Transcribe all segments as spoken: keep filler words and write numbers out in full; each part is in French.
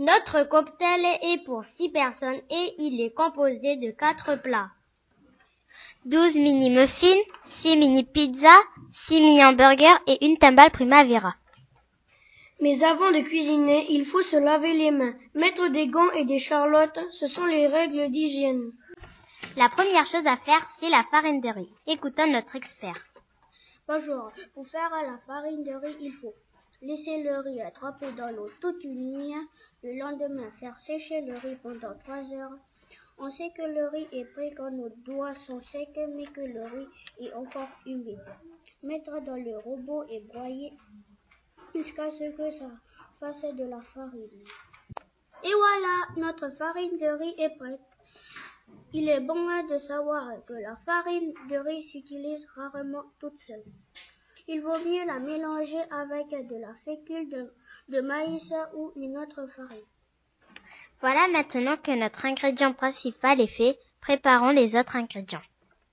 Notre cocktail est pour six personnes et il est composé de quatre plats. douze mini muffins, six mini pizzas, six mini hamburgers et une timbale primavera. Mais avant de cuisiner, il faut se laver les mains. Mettre des gants et des charlottes, ce sont les règles d'hygiène. La première chose à faire, c'est la farine de riz. Écoutons notre expert. Bonjour, pour faire la farine de riz, il faut laisser le riz tremper dans l'eau toute une nuit. Le lendemain, faire sécher le riz pendant trois heures. On sait que le riz est prêt quand nos doigts sont secs, mais que le riz est encore humide. Mettre dans le robot et broyer jusqu'à ce que ça fasse de la farine. Et voilà, notre farine de riz est prête. Il est bon de savoir que la farine de riz s'utilise rarement toute seule. Il vaut mieux la mélanger avec de la fécule de, de maïs ou une autre farine. Voilà maintenant que notre ingrédient principal est fait, préparons les autres ingrédients.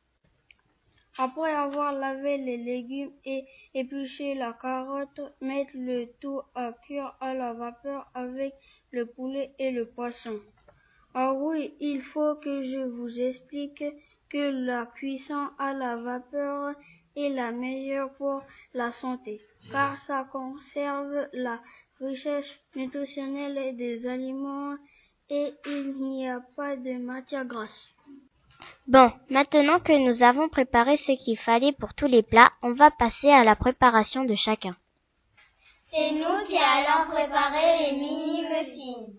Après avoir lavé les légumes et épluché la carotte, mettre le tout à cuire à la vapeur avec le poulet et le poisson. Ah oui, il faut que je vous explique que la cuisson à la vapeur est la meilleure pour la santé, car ça conserve la richesse nutritionnelle des aliments et il n'y a pas de matière grasse. Bon, maintenant que nous avons préparé ce qu'il fallait pour tous les plats, on va passer à la préparation de chacun. C'est nous qui allons préparer les mini-muffins.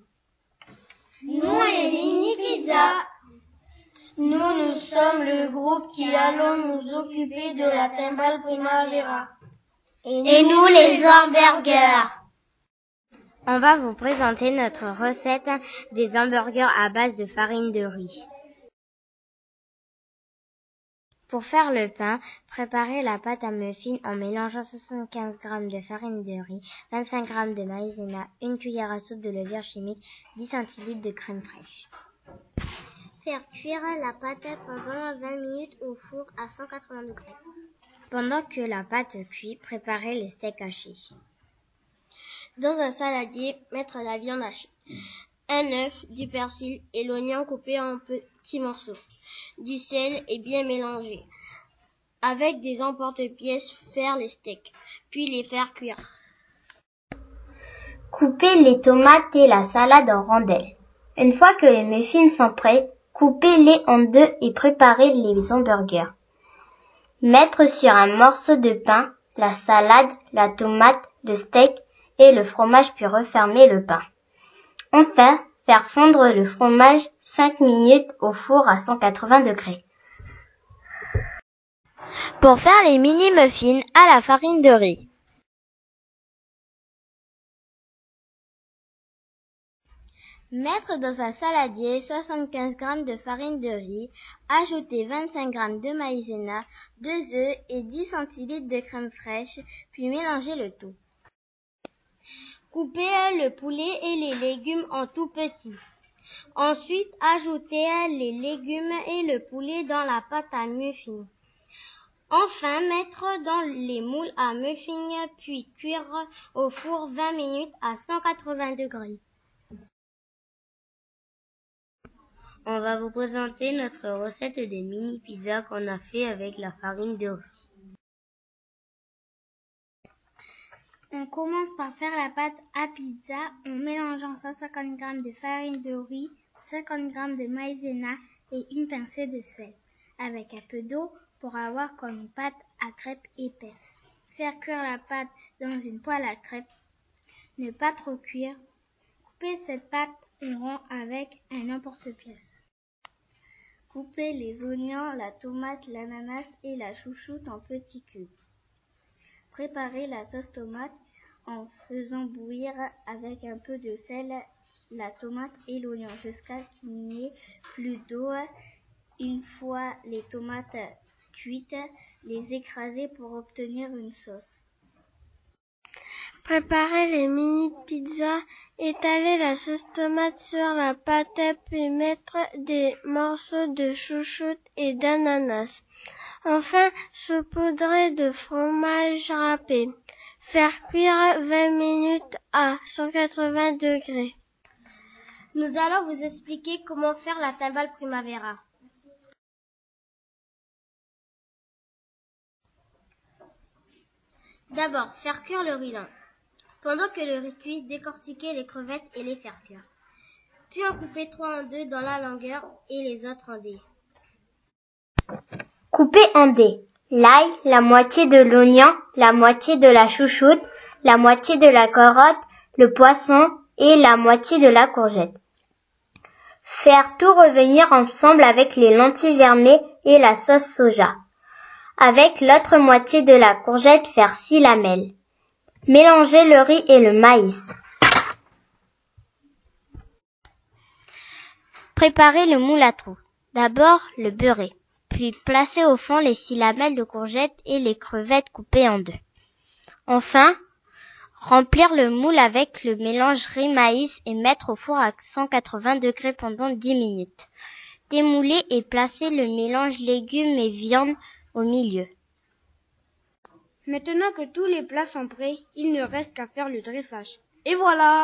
Nous, les mini-pizzas. Nous, nous sommes le groupe qui allons nous occuper de la timbale primavera. Et nous, Et nous les hamburgers. On va vous présenter notre recette des hamburgers à base de farine de riz. Pour faire le pain, préparez la pâte à muffins en mélangeant soixante-quinze grammes de farine de riz, vingt-cinq grammes de maïzena, une cuillère à soupe de levure chimique, dix centilitres de crème fraîche. Faire cuire la pâte pendant vingt minutes au four à cent quatre-vingts degrés. Pendant que la pâte cuit, préparez les steaks hachés. Dans un saladier, mettre la viande hachée, un œuf, du persil et l'oignon coupé en petits morceaux, du sel et bien mélangé. Avec des emporte-pièces, faire les steaks, puis les faire cuire. Coupez les tomates et la salade en rondelles. Une fois que les muffins sont prêts, coupez-les en deux et préparez les hamburgers. Mettre sur un morceau de pain la salade, la tomate, le steak et le fromage puis refermer le pain. Enfin, faire fondre le fromage cinq minutes au four à cent quatre-vingts degrés. Pour faire les mini-muffins à la farine de riz. Mettre dans un saladier soixante-quinze grammes de farine de riz, ajouter vingt-cinq grammes de maïzena, deux œufs et dix centilitres de crème fraîche, puis mélanger le tout. Coupez le poulet et les légumes en tout petits. Ensuite, ajoutez les légumes et le poulet dans la pâte à muffins. Enfin, mettre dans les moules à muffins, puis cuire au four vingt minutes à cent quatre-vingts degrés. On va vous présenter notre recette de mini pizza qu'on a fait avec la farine de riz. On commence par faire la pâte à pizza en mélangeant cent cinquante grammes de farine de riz, cinquante grammes de maïzena et une pincée de sel, avec un peu d'eau pour avoir comme une pâte à crêpes épaisse. Faire cuire la pâte dans une poêle à crêpes. Ne pas trop cuire. Couper cette pâte en rond avec un emporte-pièce. Couper les oignons, la tomate, l'ananas et la chouchoute en petits cubes. Préparer la sauce tomate en faisant bouillir avec un peu de sel la tomate et l'oignon jusqu'à qu'il n'y ait plus d'eau. Une fois les tomates cuites, les écraser pour obtenir une sauce. Préparer les mini pizzas, étaler la sauce tomate sur la pâte puis mettre des morceaux de chouchoute et d'ananas. Enfin, saupoudrer de fromage râpé. Faire cuire vingt minutes à cent quatre-vingts degrés. Nous allons vous expliquer comment faire la timbale primavera. D'abord, faire cuire le riz lent. Pendant que le riz cuit, décortiquer les crevettes et les faire cuire. Puis en couper trois en deux dans la longueur et les autres en dés. Couper en dés. L'ail, la moitié de l'oignon, la moitié de la chouchoute, la moitié de la carotte, le poisson et la moitié de la courgette. Faire tout revenir ensemble avec les lentilles germées et la sauce soja. Avec l'autre moitié de la courgette, faire six lamelles. Mélanger le riz et le maïs. Préparer le moule à trous. D'abord, le beurrer. Puis placer au fond les six lamelles de courgettes et les crevettes coupées en deux. Enfin, remplir le moule avec le mélange riz-maïs et mettre au four à cent quatre-vingts degrés pendant dix minutes. Démouler et placer le mélange légumes et viande au milieu. Maintenant que tous les plats sont prêts, il ne reste qu'à faire le dressage. Et voilà!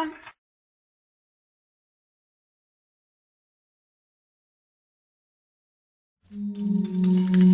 Mmh.